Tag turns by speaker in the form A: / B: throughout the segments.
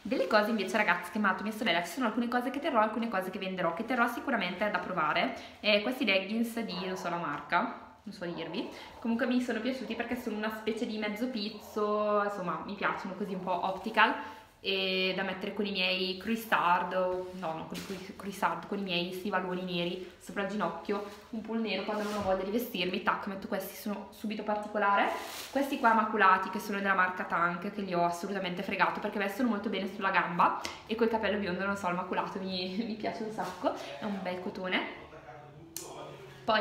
A: Delle cose invece ragazzi che mi ha dato mia sorella, ci sono alcune cose che terrò, alcune cose che venderò, che terrò sicuramente da provare. Questi leggings di, non so la marca, non so dirvi, comunque mi sono piaciuti perché sono una specie di mezzo pizzo, insomma mi piacciono così un po' optical e da mettere con i miei Cristard, no, non con i Cristard, con i miei stivaloni neri sopra il ginocchio, un pull nero quando non ho voglia di vestirmi, tac, metto questi, sono subito particolare. Questi qua maculati che sono della marca Tank, che li ho assolutamente fregato perché vestono molto bene sulla gamba e col capello biondo, non so, il maculato mi piace un sacco, è un bel cotone. Poi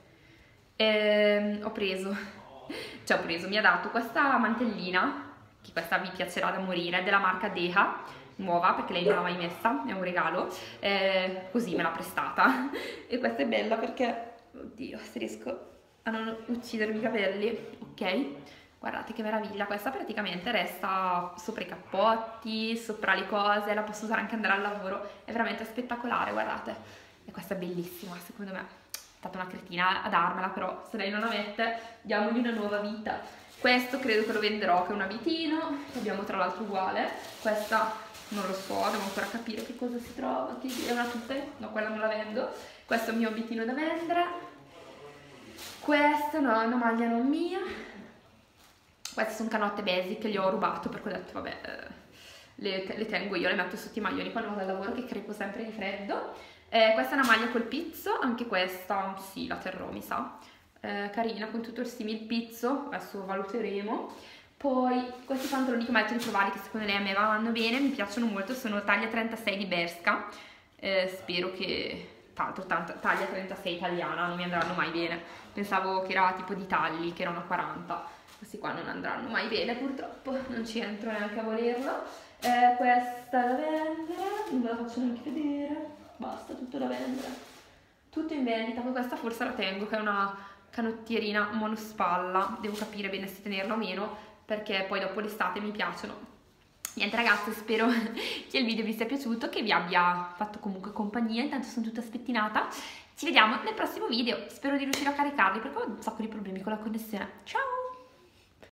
A: mi ha dato questa mantellina, che questa vi piacerà da morire, è della marca Deha, nuova perché lei non l'ha mai messa, è un regalo, così me l'ha prestata. E questa è bella perché, oddio, se riesco a non uccidermi i capelli, ok? Guardate che meraviglia, questa praticamente resta sopra i cappotti, sopra le cose, la posso usare anche andare al lavoro, è veramente spettacolare, guardate. E questa è bellissima, secondo me. È stata una cretina a darmela, però se lei non la mette, diamogli una nuova vita. Questo credo che lo venderò, che è un abitino, abbiamo tra l'altro uguale. Questa non lo so, devo ancora capire che cosa si trova, che è una tutte, no, quella non la vendo. Questo è il mio abitino da vendere. Questa no, è una maglia non mia. Queste sono canotte basic, le ho rubato perché ho detto vabbè, le tengo io, le metto sotto i maglioni quando vado al lavoro che crepo sempre di freddo. Questa è una maglia col pizzo, anche questa sì, la terrò mi sa, carina con tutto il simil pizzo, adesso valuteremo. Poi questi pantaloni che metto di provare che secondo lei a me vanno bene, mi piacciono molto, sono taglia 36 di Bershka, spero che, tra l'altro taglia 36 italiana, non mi andranno mai bene, pensavo che era tipo di tagli, che erano 40, questi qua non andranno mai bene purtroppo, non ci entro neanche a volerlo. Questa è da vendere, non ve la faccio neanche vedere. Basta, tutto da vendere, tutto in vendita. Poi questa forse la tengo, che è una canottierina monospalla, devo capire bene se tenerla o meno perché poi dopo l'estate mi piacciono. Niente ragazzi, spero che il video vi sia piaciuto, che vi abbia fatto comunque compagnia, intanto sono tutta spettinata. Ci vediamo nel prossimo video, spero di riuscire a caricarli perché ho un sacco di problemi con la connessione. Ciao!